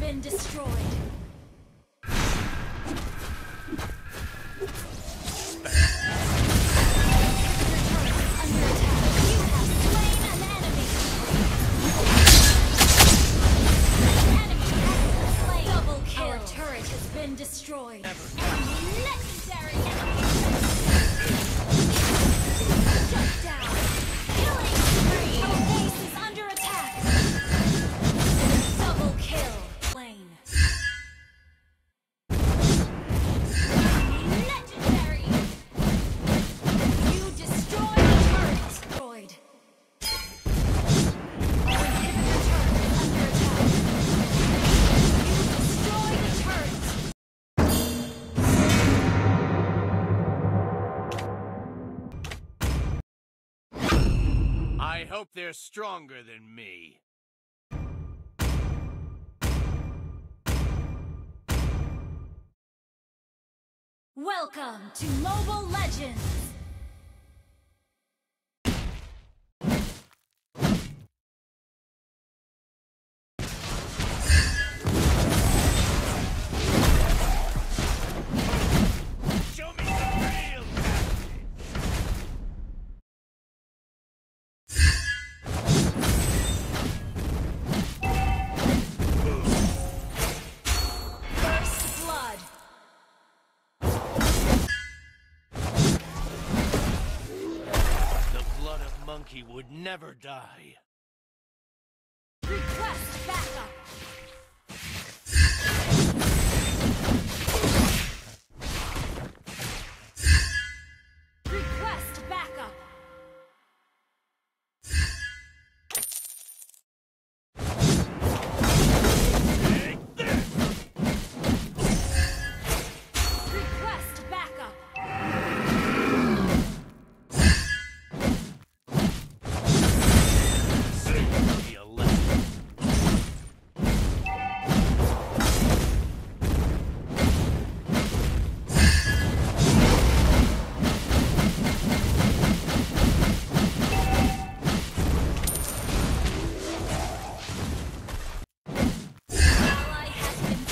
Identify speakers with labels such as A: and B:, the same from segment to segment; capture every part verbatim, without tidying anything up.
A: been destroyed. Destroyed. Enemy legendary enemy. Shut down. Killing spree. Our base is under attack. Double kill. Lane. Enemy legendary. You destroyed the turret. Destroyed. Our inhibitor turret is under attack. You destroyed the turret.
B: I hope they're stronger than me.
A: Welcome to Mobile Legends!
B: Show me the real
A: First blood.
B: The blood of Monkey would never die.
A: Request backup. Request backup.
B: Take this!
A: Request backup.
B: Be a lesson.
A: Ally has been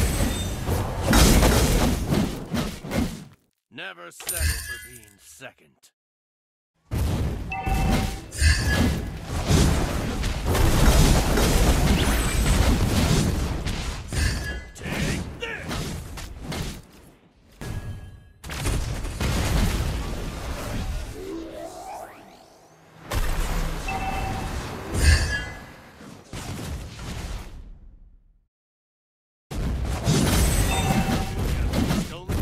B: Never settle for being second. Take this! Stolen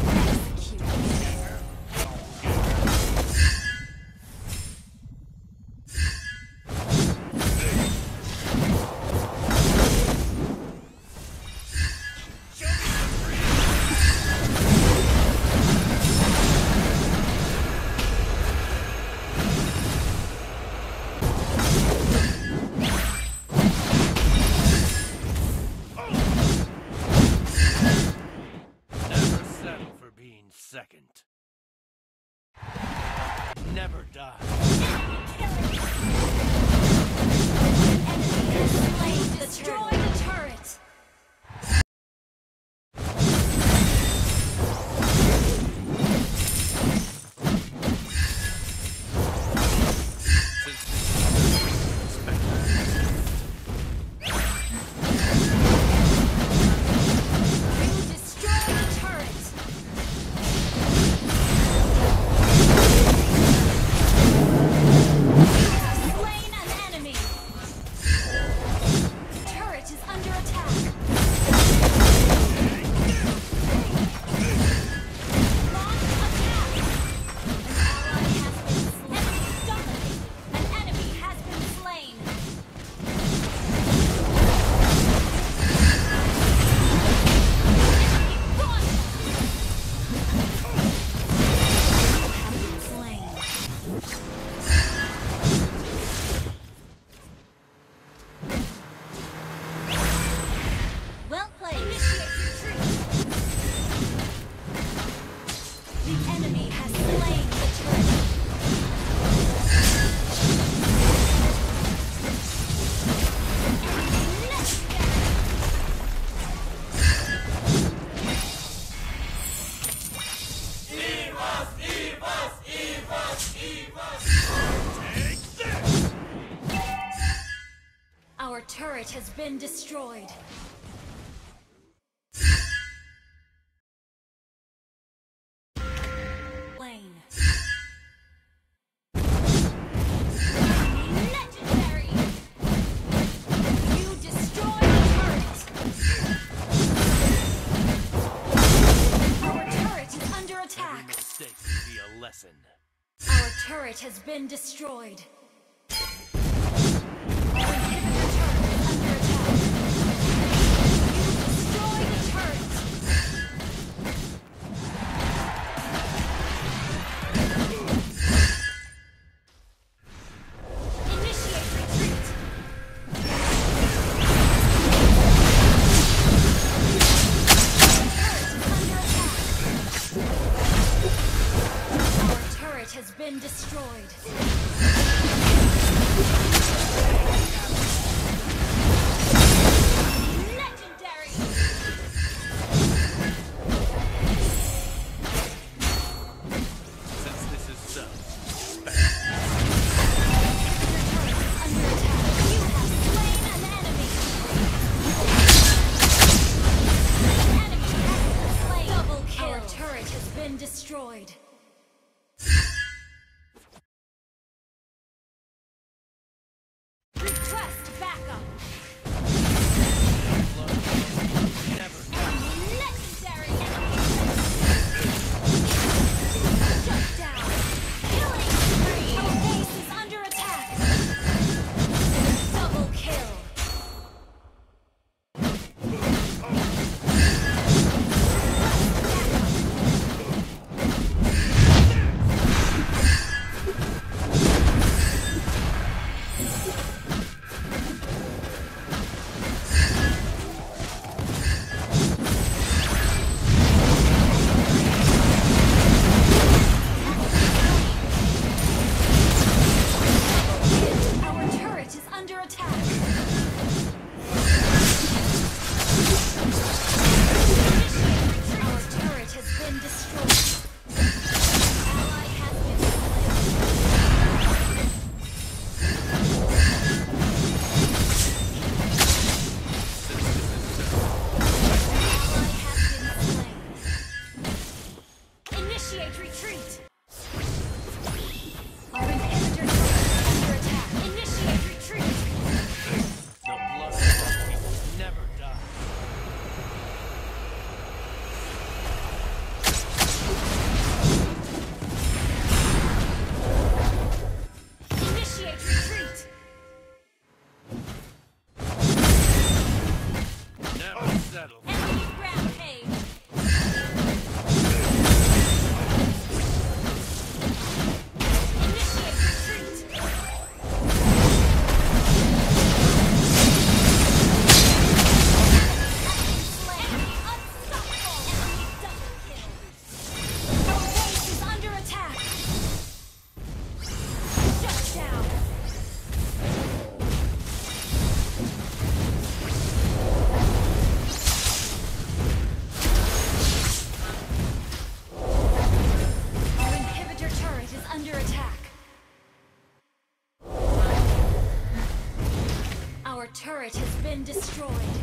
B: Never settle for being second. Never die.
A: slain. Destroy the turret.
B: Since this is
A: You destroy the turret. You have slain an enemy. Turret is turret has been destroyed. Lane. Legendary! You destroyed the turret! Our turret is under
B: Every
A: attack.
B: mistake could be a lesson.
A: Our turret has been destroyed. Our inhibitor turret is under attack. You destroyed the turret! Initiate retreat! Our turret is under attack. Our turret has been destroyed. Legendary!
B: Since this is so,
A: Your turret is under attack. You have slain an enemy. An enemy has been slain. Double kill. Our turret has been destroyed. Request backup.
B: never
A: Legendary. Shut down. Killing spree. Our base is under attack. Double kill. Our turret is under attack. Our turret has been destroyed. Ally has been Ally has been slain. Initiate retreat. Our inhibitor turret is under attack. Initiate retreat.
B: the blood of our people never die.
A: Initiate retreat.
B: Never settle for
A: Enemy rampage. Initiate retreat. Enemy slain. Unstoppable. Enemy double kill. Our base is under attack. Shut down. Our inhibitor turret is under attack. Our turret has been destroyed.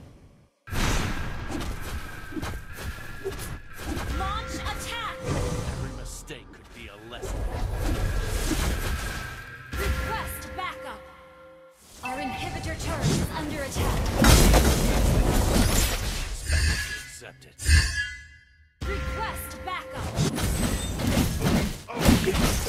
A: Launch attack!
B: every mistake could be a lesson.
A: Request backup! Our inhibitor turret is under attack.
B: Expect to accept it.
A: Request backup!